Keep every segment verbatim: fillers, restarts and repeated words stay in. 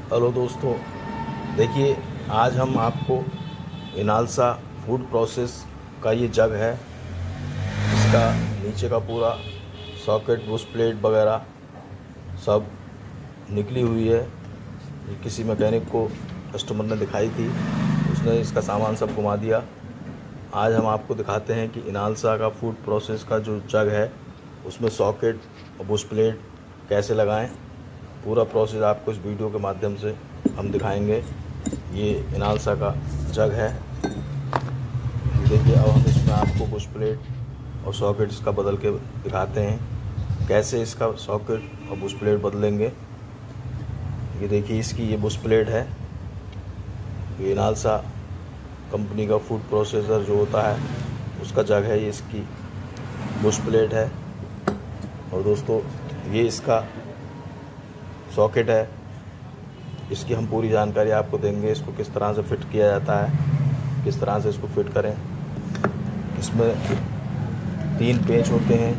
Hello दोस्तों, देखिए आज हम आपको इनालसा फूड प्रोसेस का ये जग है, इसका नीचे का पूरा सॉकेट बुश प्लेट वगैरह सब निकली हुई है। ये किसी मैकेनिक को कस्टमर ने दिखाई थी, उसने इसका सामान सब घुमा दिया। आज हम आपको दिखाते हैं कि इनालसा का फूड प्रोसेस का जो जग है उसमें सॉकेट और बुश प्लेट कैसे लगाएं। पूरा प्रोसेस आपको इस वीडियो के माध्यम से हम दिखाएंगे। ये इनालसा का जग है, देखिए। अब हम इसमें आपको बुश प्लेट और सॉकेट इसका बदल के दिखाते हैं कैसे इसका सॉकेट और बुश प्लेट बदलेंगे। ये देखिए, इसकी ये बुश प्लेट है। ये इनालसा कंपनी का फूड प्रोसेसर जो होता है उसका जग है, ये इसकी बुश प्लेट है। और दोस्तों, ये इसका सॉकेट है। इसकी हम पूरी जानकारी आपको देंगे, इसको किस तरह से फिट किया जाता है, किस तरह से इसको फिट करें। इसमें तीन पेंच होते हैं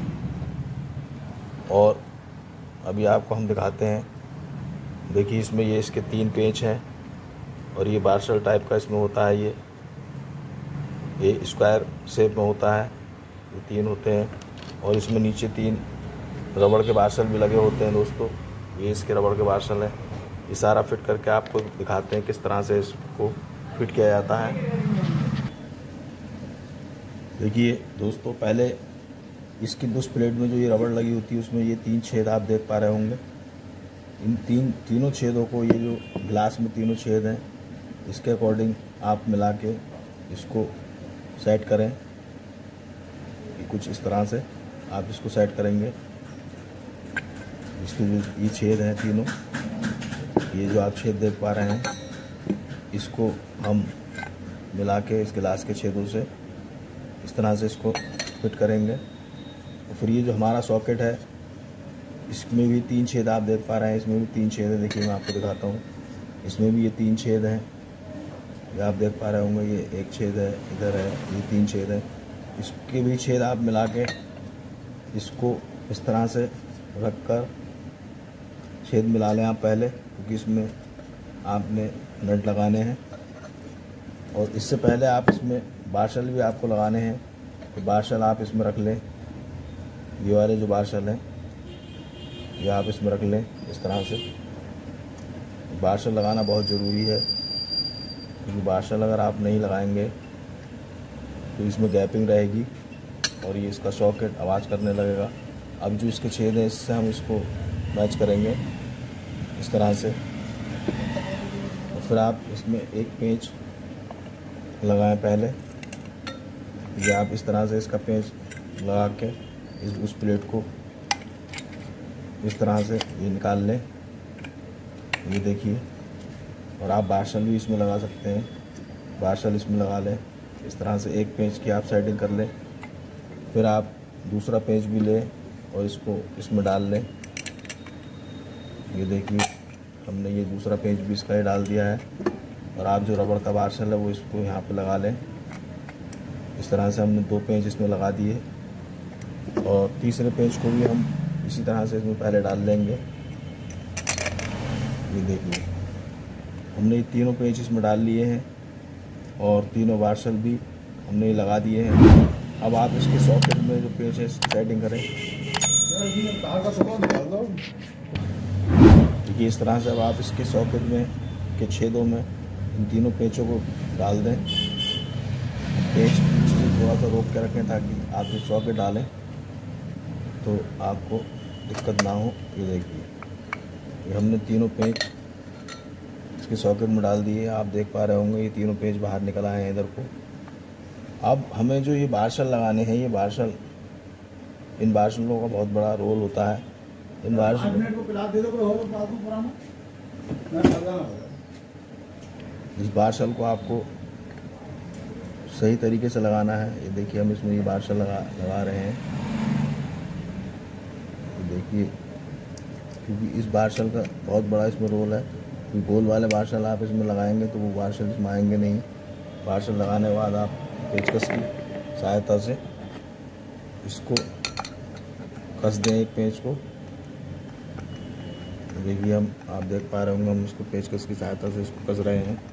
और अभी आपको हम दिखाते हैं। देखिए, इसमें ये इसके तीन पेंच हैं और ये बार्शल टाइप का इसमें होता है। ये ये स्क्वायर शेप में होता है, ये तीन होते हैं। और इसमें नीचे तीन रबड़ के बार्शल भी लगे होते हैं दोस्तों। ये इसके रबड़ के बार्शल हैं। ये सारा फिट करके आपको दिखाते हैं किस तरह से इसको फिट किया जाता है। देखिए दोस्तों, पहले इसकी बुश प्लेट में जो ये रबड़ लगी होती है उसमें ये तीन छेद आप देख पा रहे होंगे। इन तीन तीनों छेदों को, ये जो ग्लास में तीनों छेद हैं, इसके अकॉर्डिंग आप मिला के इसको सेट करें। कुछ इस तरह से आप इसको सेट करेंगे। इसके जो ये छेद हैं तीनों, ये जो आप छेद देख पा रहे हैं, इसको हम मिला के इस गिलास के छेदों से इस तरह से इसको फिट करेंगे। और फिर ये जो हमारा सॉकेट है, इसमें भी तीन छेद आप देख पा रहे हैं। इसमें भी तीन छेद है। देखिए, मैं आपको दिखाता हूँ। इसमें भी ये तीन छेद हैं, ये आप देख पा रहे होंगे। ये एक छेद है, इधर है, ये तीन छेद है। इसके भी छेद आप मिला के इसको इस तरह से रख कर छेद मिला लें आप पहले, क्योंकि इसमें आपने नट लगाने हैं। और इससे पहले आप इसमें बार्शल भी आपको लगाने हैं, तो बार्शल आप इसमें रख लें। ये वाले जो बार्शल हैं ये आप इसमें रख लें इस तरह से। बार्शल लगाना बहुत ज़रूरी है, क्योंकि बार्शल अगर आप नहीं लगाएंगे तो इसमें गैपिंग रहेगी और ये इसका सॉकेट आवाज़ करने लगेगा। अब जो इसके छेद हैं, इससे हम इसको मैच करेंगे इस तरह से। और फिर आप इसमें एक पेंच लगाएं पहले। ये आप इस तरह से इसका पेंच लगा के इस उस प्लेट को इस तरह से ये निकाल लें। ये देखिए, और आप बार्शल भी इसमें लगा सकते हैं। बार्शल इसमें लगा लें इस तरह से। एक पेंच की आप सेटिंग कर लें, फिर आप दूसरा पेंच भी लें और इसको इसमें डाल लें। ये देखिए, हमने ये दूसरा पेंच भी इसका ही डाल दिया है। और आप जो रबड़ का बार्शल है वो इसको यहाँ पे लगा लें। इस तरह से हमने दो पेंच इसमें लगा दिए और तीसरे पेंच को भी हम इसी तरह से इसमें पहले डाल लेंगे। ये देखिए, हमने ये तीनों पेंच इसमें डाल लिए हैं और तीनों बार्शल भी हमने लगा दिए हैं। अब आप इसके सॉकेट में जो पेंच है सेटिंग करें। देखिए, इस तरह से अब आप इसके सॉकेट में के छेदों में इन तीनों पेंचों को डाल दें। पेंच नीचे से थोड़ा सा रोक के रखें ताकि आप जो सॉकेट डालें तो आपको दिक्कत ना हो। ये देखिए, ये हमने तीनों पेंच इसके सॉकेट में डाल दिए। आप देख पा रहे होंगे ये तीनों पेंच बाहर निकल आए हैं इधर को। अब हमें जो ये बार्शल लगाने हैं, ये बार्शल, इन बार्शलों का बहुत बड़ा रोल होता है। इन बार्शल इस बार्शल को आपको सही तरीके से लगाना है। ये देखिए, हम इसमें ये बार्शल लगा लगा रहे हैं। ये देखिए, क्योंकि इस बार्शल का बहुत बड़ा इसमें रोल है। क्योंकि गोल वाले बार्शल आप इसमें लगाएंगे तो वो बार्शल इसमें आएंगे नहीं। बार्शल लगाने के बाद आप पेचकस की सहायता से इसको कस दें एक पेंच को। देखिए हम आप देख पा रहे होंगे, हम इसको पेचकस की सहायता से इसको कस रहे हैं।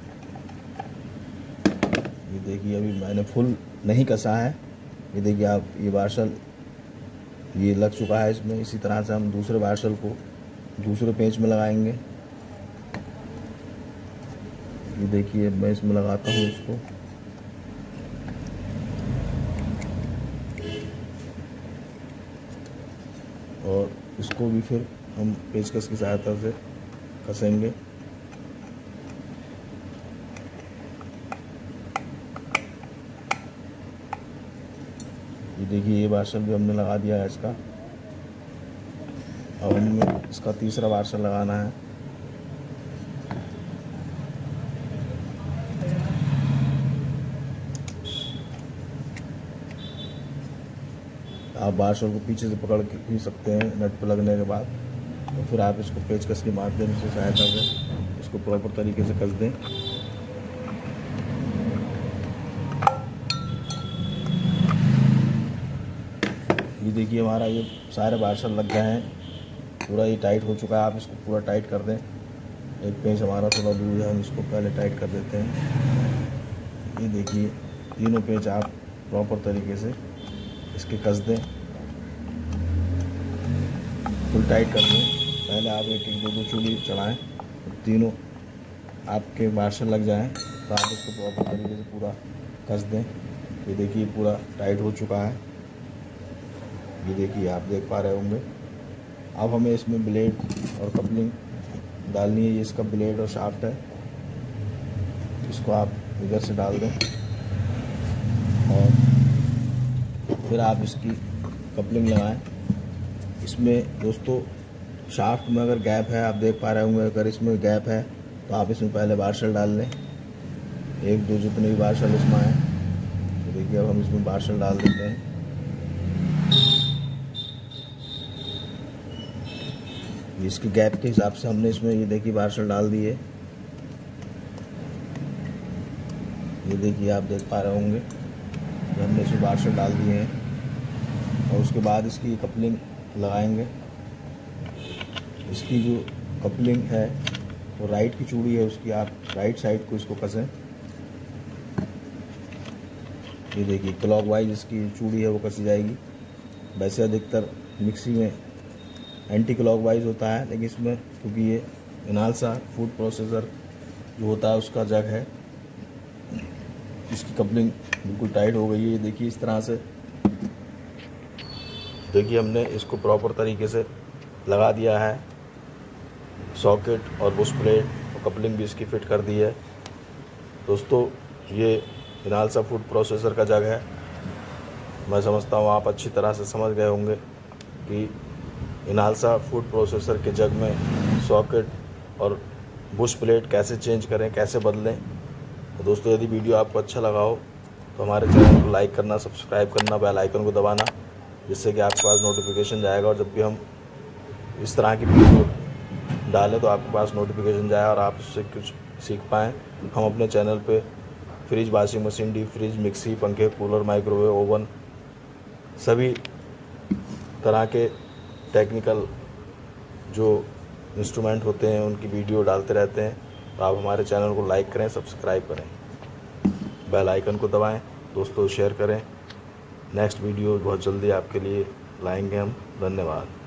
ये देखिए अभी मैंने फुल नहीं कसा है। ये देखिए आप, ये वार्शल ये लग चुका है इसमें। इसी तरह से हम दूसरे वार्शल को दूसरे पेंच में लगाएंगे। ये देखिए मैं इसमें लगाता हूँ इसको। और इसको भी फिर हम पेचकस की सहायता से कसेंगे। ये देखिए ये वार्शल भी हमने लगा दिया है इसका। अब हमें इसका तीसरा वार्शल लगाना है। आप वार्शल को पीछे से पकड़ के भी सकते हैं नट पर लगने के बाद, और तो फिर आप इसको पेचकस के माध्यम से सहायता से इसको प्रॉपर तरीके से कस दें। ये देखिए हमारा ये सारे वार्शल लग गए हैं, पूरा ये टाइट हो चुका है। आप इसको पूरा टाइट कर दें। एक पेंच हमारा थोड़ा दूर है, हम इसको पहले टाइट कर देते हैं। ये देखिए तीनों पेंच आप प्रॉपर तरीके से इसके कस दें, फुल टाइट कर दें। पहले आप एक एक दो दो चूड़ी चढ़ाएं, तीनों आपके वार्शल लग जाएं तो आप इसको प्रॉपर तरीके से पूरा कस दें। ये देखिए पूरा टाइट हो चुका है। ये देखिए आप देख पा रहे होंगे। अब हमें इसमें ब्लेड और कपलिंग डालनी है। ये इसका ब्लेड और शाफ्ट है, इसको आप इधर से डाल दें और फिर आप इसकी कपलिंग लगाएं। इसमें दोस्तों शाफ्ट में अगर गैप है, आप देख पा रहे होंगे, अगर इसमें गैप है तो आप इसमें पहले वार्शल डाल लें। एक दो जितने भी वार्शल इसमें आए, तो देखिए अब हम इसमें वार्शल डाल देते हैं। इसके गैप के हिसाब से हमने इसमें ये देखिए वार्शल डाल दिए। ये देखिए आप देख पा रहे होंगे कि हमने इसमें वार्शल डाल दिए हैं। और उसके बाद इसकी कपलिंग लगाएंगे। इसकी जो कपलिंग है वो राइट की चूड़ी है, उसकी आप राइट साइड को इसको कसें। ये देखिए क्लॉकवाइज इसकी चूड़ी है वो कसी जाएगी। वैसे अधिकतर मिक्सी में एंटी क्लॉकवाइज होता है, लेकिन इसमें क्योंकि ये इनालसा फूड प्रोसेसर जो होता है उसका जग है, इसकी कपलिंग बिल्कुल टाइट हो गई है। ये देखिए इस तरह से देखिए हमने इसको प्रॉपर तरीके से लगा दिया है। सॉकेट और बुश प्लेट और कपलिंग भी इसकी फिट कर दी है। दोस्तों ये इनालसा फूड प्रोसेसर का जग है। मैं समझता हूँ आप अच्छी तरह से समझ गए होंगे कि इनालसा फूड प्रोसेसर के जग में सॉकेट और बुश प्लेट कैसे चेंज करें, कैसे बदलें। तो दोस्तों यदि वीडियो आपको अच्छा लगा हो तो हमारे चैनल को लाइक करना, सब्सक्राइब करना, बेल आइकन को दबाना, जिससे कि आपके पास नोटिफिकेशन जाएगा और जब भी हम इस तरह की वीडियो डालें तो आपके पास नोटिफिकेशन जाए और आप उससे कुछ सीख पाएँ। हम अपने चैनल पे fridge, washing machine, deep fridge, mixie, पंखे, कूलर, माइक्रोवेव, ओवन, सभी तरह के टेक्निकल जो इंस्ट्रूमेंट होते हैं उनकी वीडियो डालते रहते हैं। तो आप हमारे चैनल को लाइक करें, सब्सक्राइब करें, बेल आइकन को दबाएं, दोस्तों शेयर करें। नेक्स्ट वीडियो बहुत जल्दी आपके लिए लाएंगे हम। धन्यवाद।